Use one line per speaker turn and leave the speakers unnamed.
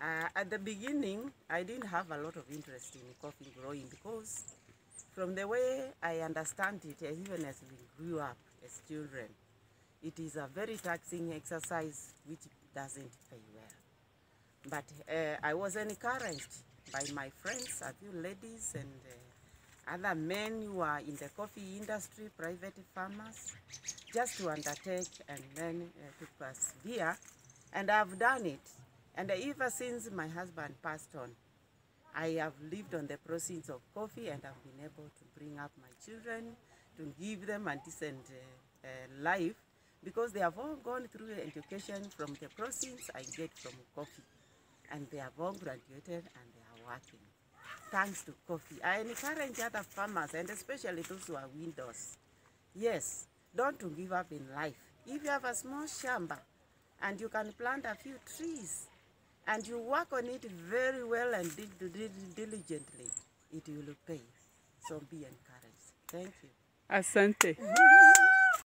At the beginning, I didn't have a lot of interest in coffee growing because from the way I understand it, even as we grew up as children, it is a very taxing exercise which doesn't pay well. But I was encouraged by my friends, a few ladies and other men who are in the coffee industry, private farmers, just to undertake and then to persevere. And I've done it. And ever since my husband passed on, I have lived on the proceeds of coffee, and I've been able to bring up my children, to give them a decent life, because they have all gone through education from the proceeds I get from coffee. And they have all graduated and they are working. Thanks to coffee. I encourage other farmers, and especially those who are widows. Yes, don't to give up in life. If you have a small shamba and you can plant a few trees and you work on it very well and diligently, it will pay. So be encouraged. Thank you.
Asante.